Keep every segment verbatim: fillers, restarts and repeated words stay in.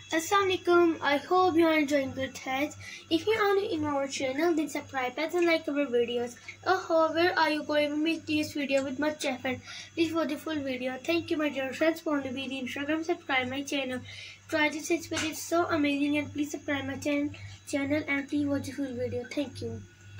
Assalamualaikum. I hope you are enjoying good health. If you are new in our channel, then subscribe and like our videos. Oh, however, are you going to make this video with much effort? This was the full video. Thank you, my dear friends, for the video. Instagram, subscribe my channel. Try this experience. It's so amazing, and please subscribe my channel, channel and please watch the full video. Thank you.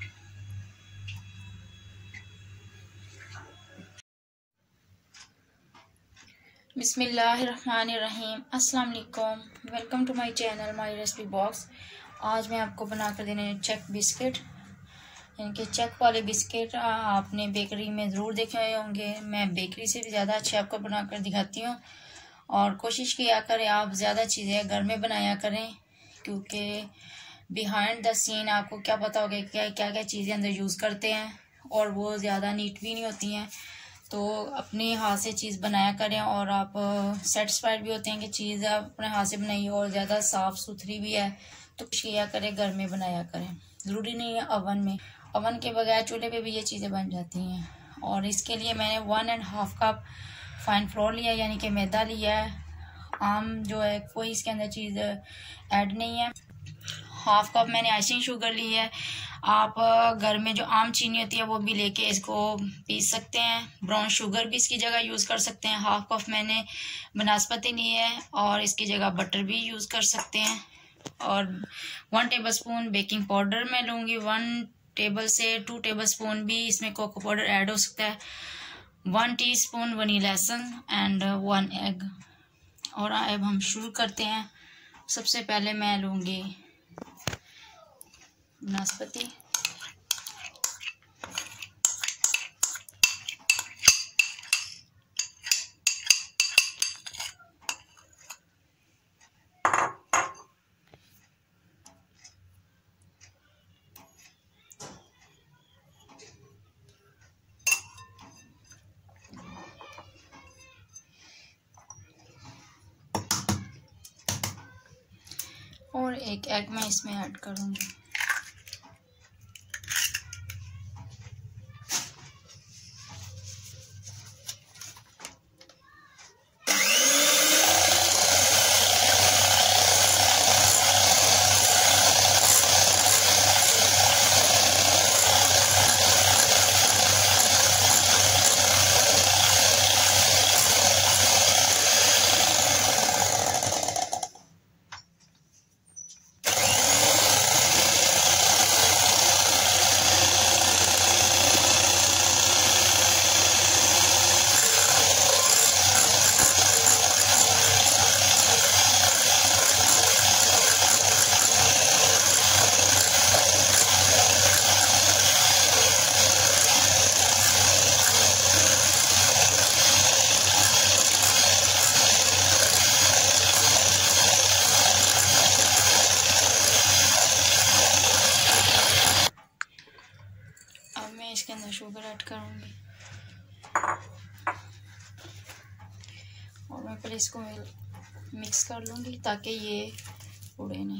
बिस्मिल्लाहिर्रहमानिर्रहीम अस्सलाम वालेकुम। Welcome to my channel my recipe box. आज मैं आपको बना कर देने check biscuit, यानी कि चेक वाले बिस्किट आपने बेकरी में ज़रूर देखे हुए होंगे। मैं बेकरी से भी ज़्यादा अच्छे आपको बना कर दिखाती हूँ और कोशिश किया करें आप ज़्यादा चीज़ें घर में बनाया करें, क्योंकि बिहाइंड द सीन आपको क्या पता होगा क्या क्या क्या चीज़ें अंदर यूज़ करते हैं और वो ज़्यादा नीट भी नहीं होती हैं। तो अपने हाथ से चीज़ बनाया करें और आप सेटिस्फाइड भी होते हैं कि चीज़ आप अपने हाथ से बनाई और ज़्यादा साफ़ सुथरी भी है। तो किया करें घर में बनाया करें, ज़रूरी नहीं है ओवन में, ओवन के बगैर चूल्हे पे भी ये चीज़ें बन जाती हैं। और इसके लिए मैंने one and half cup fine flour लिया, यानी कि मैदा लिया है। आम जो है कोई इसके अंदर चीज़ ऐड नहीं है। हाफ कप मैंने आइसिंग शुगर ली है। आप घर में जो आम चीनी होती है वो भी लेके इसको पीस सकते हैं। ब्राउन शुगर भी इसकी जगह यूज़ कर सकते हैं। हाफ कप मैंने बनास्पति ली है और इसकी जगह बटर भी यूज़ कर सकते हैं। और वन टेबलस्पून बेकिंग पाउडर मैं लूँगी। वन टेबल से टू टेबलस्पून भी इसमें कोको पाउडर ऐड हो सकता है। One teaspoon vanilla essence and one egg. और अब हम शुरू करते हैं। सबसे पहले मैं लूँगी नाशपाती, और एक एग मैं इसमें ऐड करूँगी। इसके अंदर शुगर ऐड करूँगी और मैं पहले इसको मिक्स कर लूँगी ताकि ये उड़े नहीं।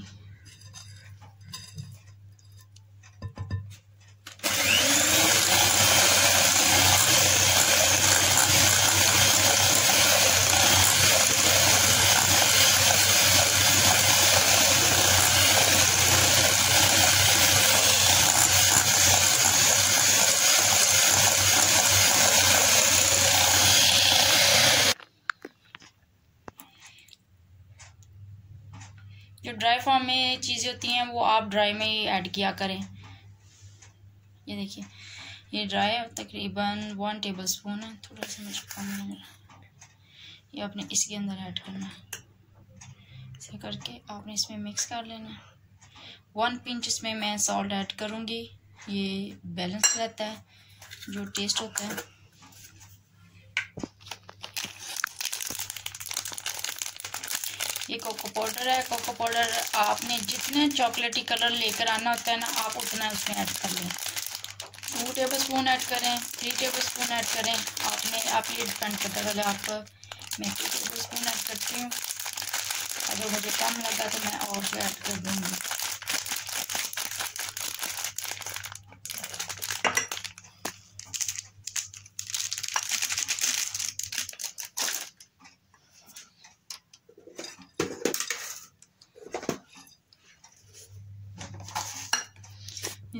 जो ड्राई फॉर्म में चीज़ें होती हैं वो आप ड्राई में ही ऐड किया करें। ये देखिए ये ड्राई है, तकरीबन वन टेबलस्पून है, थोड़ा सा मुझे कम लग रहा। ये आपने इसके अंदर ऐड करना है। ऐसे करके आपने इसमें मिक्स कर लेना है। वन पिंच इसमें मैं सॉल्ट ऐड करूँगी, ये बैलेंस रहता है जो टेस्ट होता है। ये कोको पाउडर है। कोको पाउडर आपने जितने चॉकलेटी कलर लेकर आना होता है ना, आप उतना उसमें ऐड कर लें। टू टेबल स्पून ऐड करें, थ्री टेबल स्पून ऐड करें, आपने आप ये डिपेंड करता है। पहले आप मैं टू टेबल स्पून ऐड करती हूँ, अगर मुझे कम लगा तो मैं और भी ऐड कर दूँगी।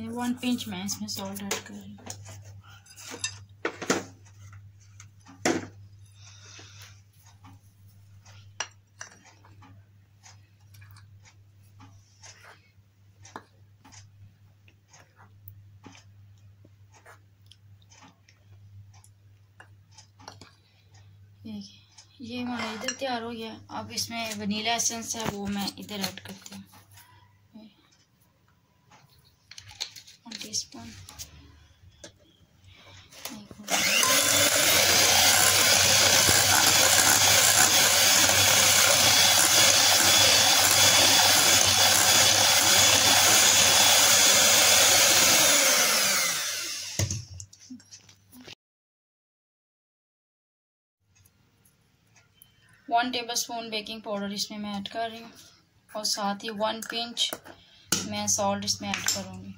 ये वन पिंच मैं इसमें सॉल्ट ऐड कर रही हूँ। ये हमारा इधर तैयार हो गया। अब इसमें वनीला एसेंस है वो मैं इधर ऐड करती हूँ, one teaspoon. One table spoon baking powder इसमें मैं ऐड कर रही हूँ और साथ ही वन पिंच मैं सॉल्ट इसमें ऐड करूँगी।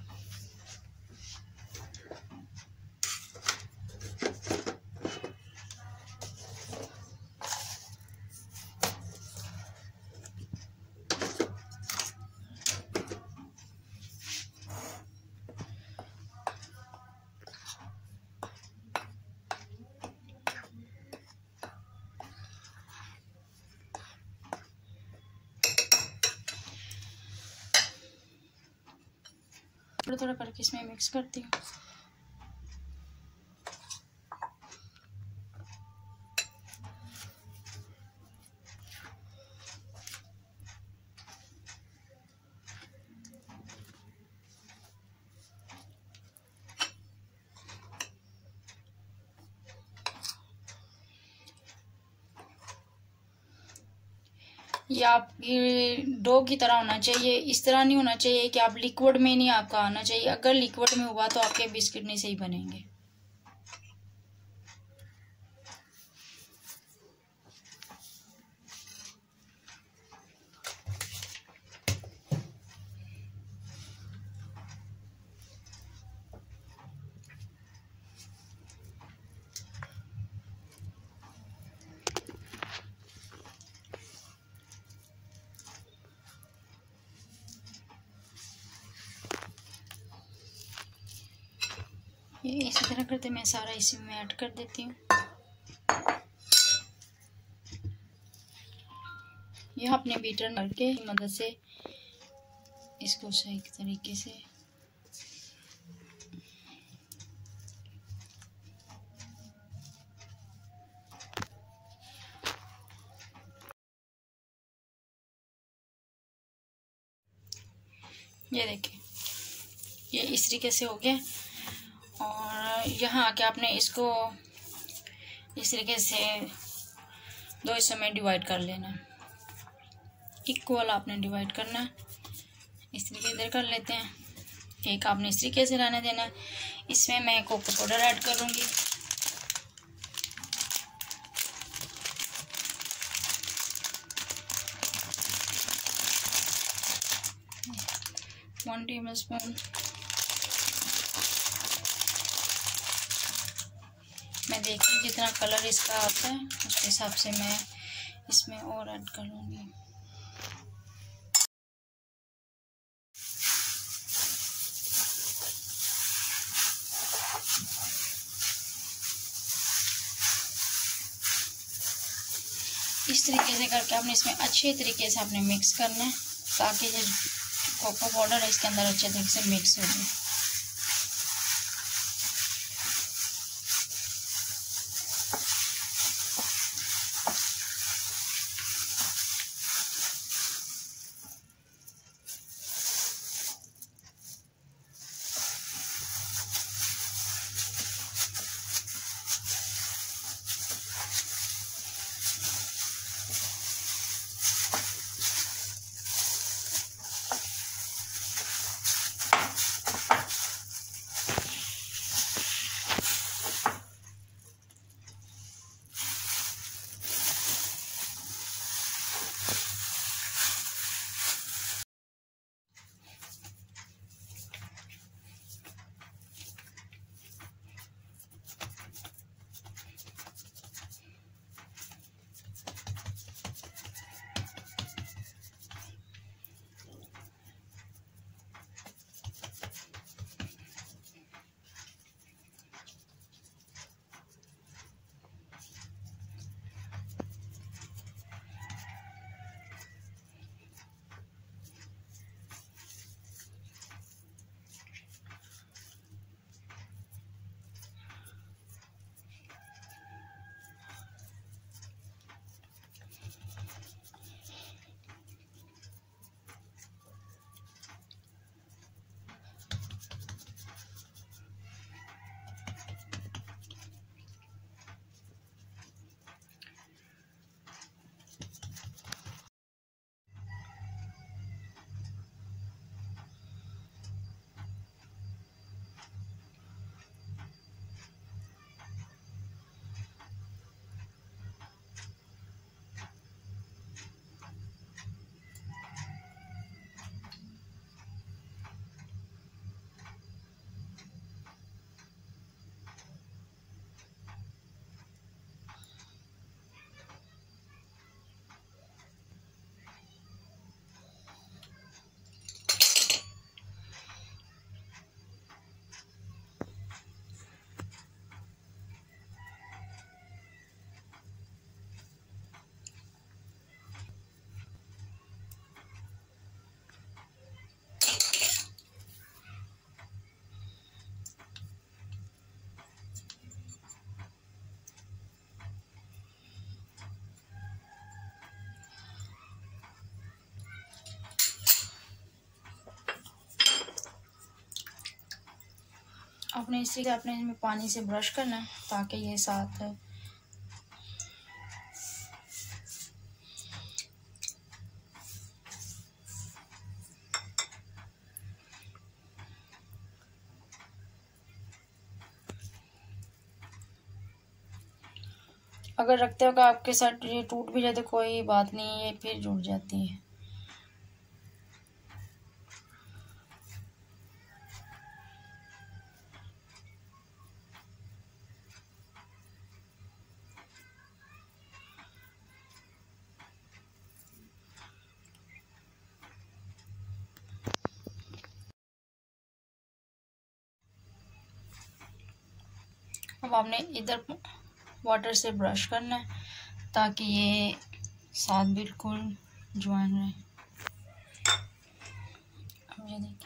थोड़ा थोड़ा करके इसमें मिक्स करती हूँ। ये आपकी डो की तरह होना चाहिए, इस तरह नहीं होना चाहिए कि आप लिक्विड में नहीं आपका आना चाहिए। अगर लिक्विड में हुआ तो आपके बिस्किट नहीं सही बनेंगे। ये इसी तरह करते मैं सारा इसी में ऐड कर देती हूँ। ये अपने बीटर करके मदद से इसको सही तरीके से ये देखिए, ये इस तरीके से हो गया। और यहाँ आके आपने इसको इस तरीके से दो हिस्सों में डिवाइड कर लेना, इक्वल आपने डिवाइड करना है। इस तरीके इधर कर लेते हैं, एक आपने इस तरीके से रहने देना है। इसमें मैं कोको पाउडर ऐड करूँगी। वन टेबल स्पून मैं देखती जितना कलर इसका आता है उसके हिसाब से मैं इसमें और ऐड कर लूँगी। इस तरीके से करके आपने इसमें अच्छे तरीके से आपने मिक्स करना है ताकि जो कोको पाउडर है इसके अंदर अच्छे तरीके से मिक्स हो जाए। आपने इसी का अपने इसमें पानी से ब्रश करना है ताकि ये साथ है। अगर रखते हो कि आपके साथ ये टूट भी जाए तो कोई बात नहीं, ये फिर जुड़ जाती है। अब आपने इधर वाटर से ब्रश करना है ताकि ये साथ बिल्कुल ज्वाइन रहे। अब ये देखिए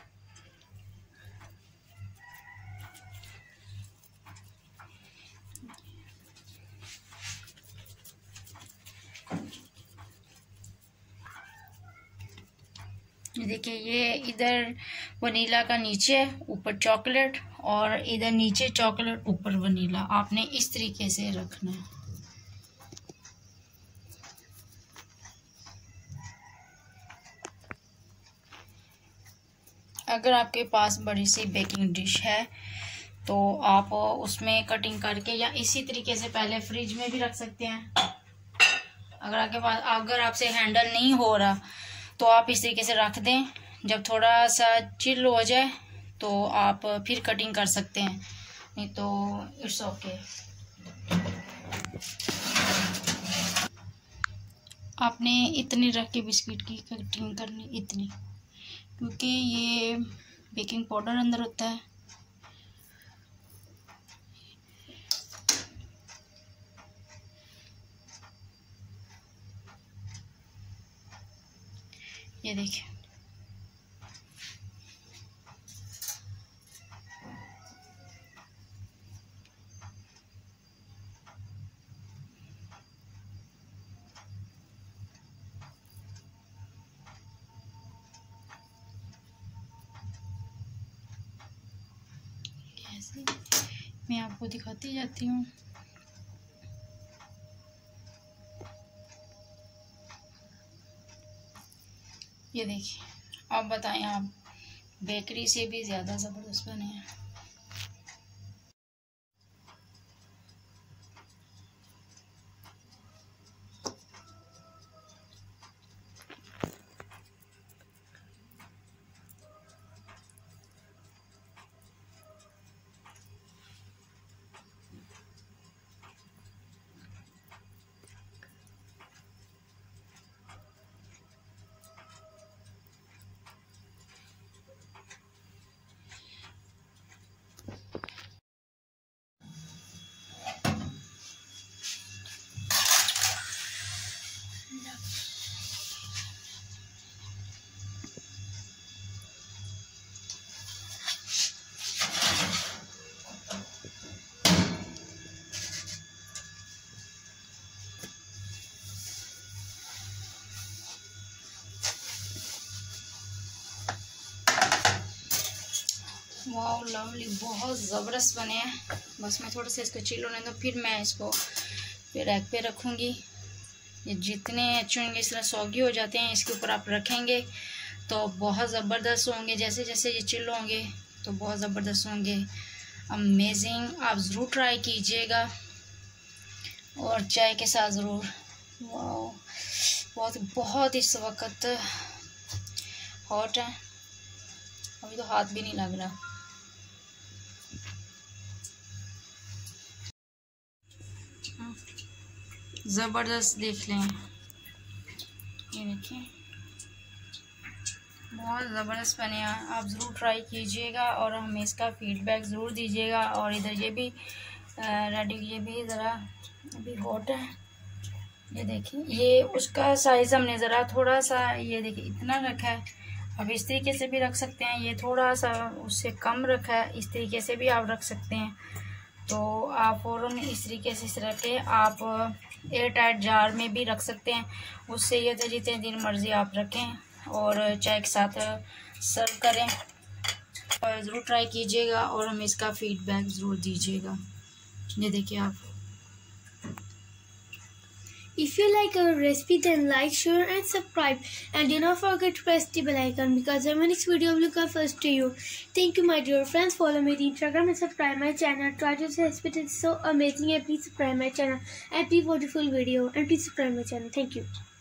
ये देखिए ये इधर वनीला का नीचे है, ऊपर चॉकलेट, और इधर नीचे चॉकलेट ऊपर वनीला। आपने इस तरीके से रखना है। अगर आपके पास बड़ी सी बेकिंग डिश है तो आप उसमें कटिंग करके या इसी तरीके से पहले फ्रिज में भी रख सकते हैं। अगर आपके पास अगर आपसे हैंडल नहीं हो रहा तो आप इस तरीके से रख दें। जब थोड़ा सा चिल हो जाए तो आप फिर कटिंग कर सकते हैं, नहीं तो इट्स ओके। आपने इतनी रख के बिस्किट की कटिंग करनी, इतनी, क्योंकि ये बेकिंग पाउडर अंदर होता है। ये देखिए कैसे मैं आपको दिखाती जाती हूँ। ये देखिए अब बताएं आप, बेकरी से भी ज़्यादा ज़बरदस्त बने हैं। वाह लवली, बहुत ज़बरदस्त बने हैं। बस मैं थोड़ा सा इसको चिल होने दो, फिर मैं इसको फिर रैक पे रखूँगी। ये जितने अच्छे होंगे इस तरह सॉगी हो जाते हैं, इसके ऊपर आप रखेंगे तो बहुत ज़बरदस्त होंगे। जैसे जैसे ये चिल होंगे तो बहुत ज़बरदस्त होंगे, अमेजिंग। आप ज़रूर ट्राई कीजिएगा और चाय के साथ ज़रूर। वाह बहुत बहुत इस वक्त हॉट है, अभी तो हाथ भी नहीं लग रहा। ज़बरदस्त देख लें, ये देखिए बहुत ज़बरदस्त बने हैं। आप ज़रूर ट्राई कीजिएगा और हमें इसका फीडबैक ज़रूर दीजिएगा। और इधर ये भी रेडी, ये भी ज़रा अभी हॉट है। ये देखिए ये उसका साइज़ हमने ज़रा थोड़ा सा, ये देखिए इतना रखा है। अब इस तरीके से भी रख सकते हैं, ये थोड़ा सा उससे कम रखा है, इस तरीके से भी आप रख सकते हैं। तो आप फ़ौरन इस तरीके से रख के आप एयर टाइट जार में भी रख सकते हैं। उससे ये तो जितने दिन मर्ज़ी आप रखें और चाय के साथ सर्व करें। ज़रूर ट्राई कीजिएगा और हमें इसका फीडबैक ज़रूर दीजिएगा। ये देखिए आप। If you like our recipe, then like, share and subscribe, and do not forget to press the bell icon because our next video will come first to you. Thank you, my dear friends. Follow me on Instagram and subscribe my channel. Try to say recipe is so amazing, and please subscribe my channel and please watch the full video and please subscribe my channel. Thank you.